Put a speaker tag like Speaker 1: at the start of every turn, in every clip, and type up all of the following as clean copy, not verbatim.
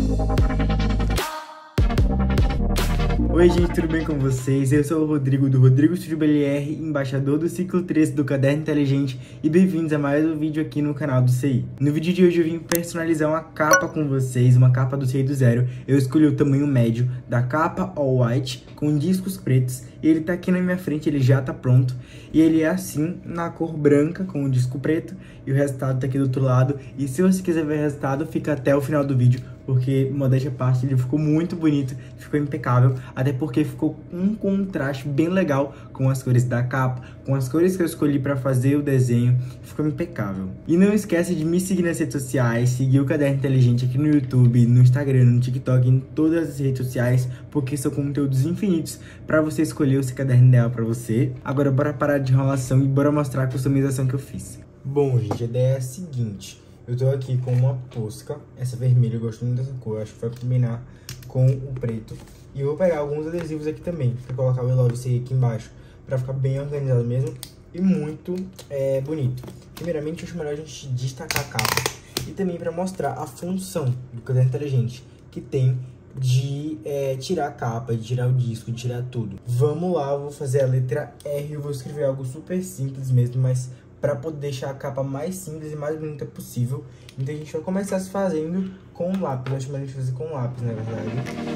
Speaker 1: Oi gente, tudo bem com vocês? Eu sou o Rodrigo do Rodrigo Studio BLR, embaixador do ciclo 13 do Caderno Inteligente, e bem-vindos a mais um vídeo aqui no canal do CI. No vídeo de hoje eu vim personalizar uma capa com vocês, uma capa do CI do Zero. Eu escolhi o tamanho médio da capa All White com discos pretos, e ele tá aqui na minha frente, ele já tá pronto. E ele é assim, na cor branca, com o disco preto, e o resultado tá aqui do outro lado. E se você quiser ver o resultado, fica até o final do vídeo, porque, modéstia à parte, ele ficou muito bonito, ficou impecável, até porque ficou um contraste bem legal com as cores da capa, com as cores que eu escolhi para fazer o desenho, ficou impecável. E não esquece de me seguir nas redes sociais, seguir o Caderno Inteligente aqui no YouTube, no Instagram, no TikTok, em todas as redes sociais, porque são conteúdos infinitos para você escolher o seu caderno ideal para você. Agora bora parar de enrolação e bora mostrar a customização que eu fiz. Bom, gente, a ideia é a seguinte. Eu tô aqui com uma posca, essa vermelha, eu gosto muito dessa cor, acho que vai combinar com o preto. E eu vou pegar alguns adesivos aqui também, pra colocar o We Love CI aqui embaixo, pra ficar bem organizado mesmo e muito bonito. Primeiramente, eu acho melhor a gente destacar a capa e também pra mostrar a função do Caderno Inteligente, que tem de tirar a capa, de tirar o disco, de tirar tudo. Vamos lá, eu vou fazer a letra R, eu vou escrever algo super simples mesmo, mas para poder deixar a capa mais simples e mais bonita possível. Então a gente vai começar se fazendo com lápis. Eu acho melhor a gente fazer com lápis, na verdade.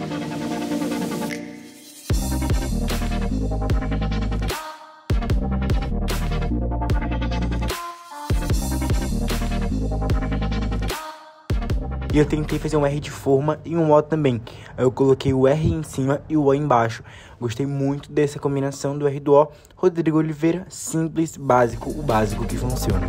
Speaker 1: E eu tentei fazer um R de forma e um O também. Eu coloquei o R em cima e o O embaixo. Gostei muito dessa combinação do R e do O. Rodrigo Oliveira, simples, básico, o básico que funciona.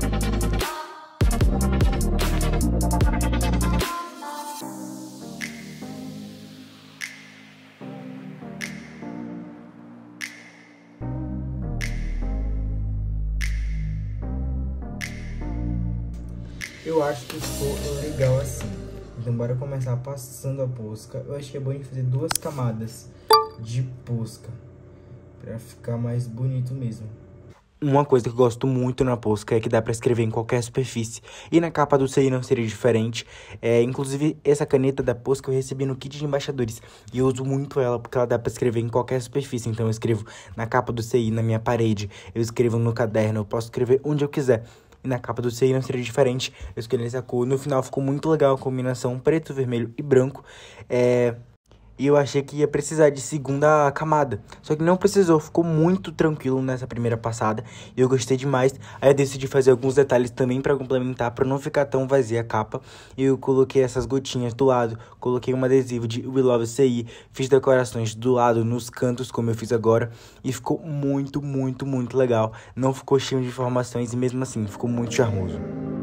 Speaker 1: Eu acho que ficou legal assim. Então bora começar passando a posca. Eu acho que é bom a gente fazer 2 camadas de posca, pra ficar mais bonito mesmo. Uma coisa que eu gosto muito na posca é que dá pra escrever em qualquer superfície. E na capa do CI não seria diferente. Inclusive, essa caneta da posca eu recebi no kit de embaixadores. E eu uso muito ela porque ela dá pra escrever em qualquer superfície. Então eu escrevo na capa do CI, na minha parede. Eu escrevo no caderno, eu posso escrever onde eu quiser. E na capa do CI não seria diferente. Eu escolhi essa cor. No final ficou muito legal a combinação preto, vermelho e branco. E eu achei que ia precisar de segunda camada. Só que não precisou. Ficou muito tranquilo nessa primeira passada. E eu gostei demais. Aí eu decidi fazer alguns detalhes também pra complementar, pra não ficar tão vazia a capa. E eu coloquei essas gotinhas do lado. Coloquei um adesivo de We Love CI. Fiz decorações do lado, nos cantos, como eu fiz agora. E ficou muito, muito, muito legal. Não ficou cheio de informações e mesmo assim ficou muito charmoso.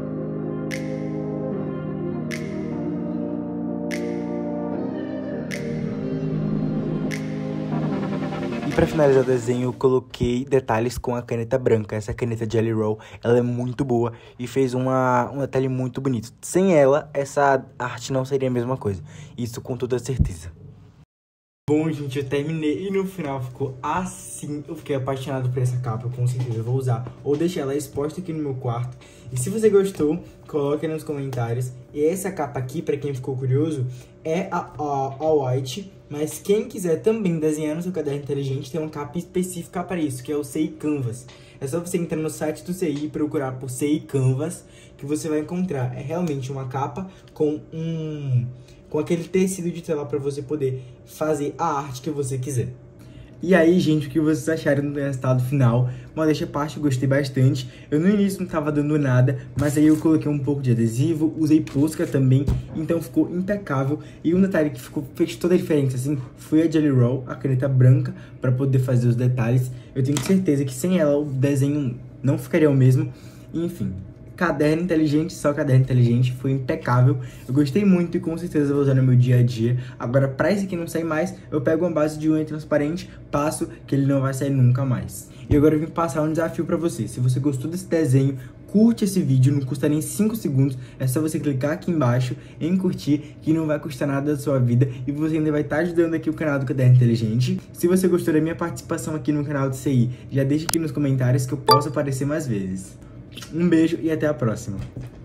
Speaker 1: E para finalizar o desenho, eu coloquei detalhes com a caneta branca. Essa caneta Jelly Roll, ela é muito boa e fez um detalhe muito bonito. Sem ela, essa arte não seria a mesma coisa. Isso com toda certeza. Bom, gente, eu terminei e no final ficou assim. Eu fiquei apaixonado por essa capa, com certeza eu vou usar ou deixar ela exposta aqui no meu quarto. E se você gostou, coloque nos comentários. E essa capa aqui, pra quem ficou curioso, é a All White. Mas quem quiser também desenhar no seu caderno inteligente, tem uma capa específica para isso, que é o CI Canvas. É só você entrar no site do CI e procurar por CI Canvas, que você vai encontrar. É realmente uma capa com aquele tecido de tela para você poder fazer a arte que você quiser. E aí, gente, o que vocês acharam do resultado final? Modéstia à parte, eu gostei bastante. Eu no início não tava dando nada, mas aí eu coloquei um pouco de adesivo, usei posca também, então ficou impecável. E um detalhe que fez toda a diferença, assim, foi a Jelly Roll, a caneta branca, para poder fazer os detalhes. Eu tenho certeza que sem ela o desenho não ficaria o mesmo. Enfim, caderno inteligente, só caderno inteligente, foi impecável. Eu gostei muito e com certeza vou usar no meu dia a dia. Agora, pra esse aqui não sair mais, eu pego uma base de unha transparente, passo, que ele não vai sair nunca mais. E agora eu vim passar um desafio pra você. Se você gostou desse desenho, curte esse vídeo, não custa nem 5 segundos. É só você clicar aqui embaixo em curtir, que não vai custar nada da sua vida. E você ainda vai estar ajudando aqui o canal do Caderno Inteligente. Se você gostou da minha participação aqui no canal do CI, já deixa aqui nos comentários que eu posso aparecer mais vezes. Um beijo e até a próxima.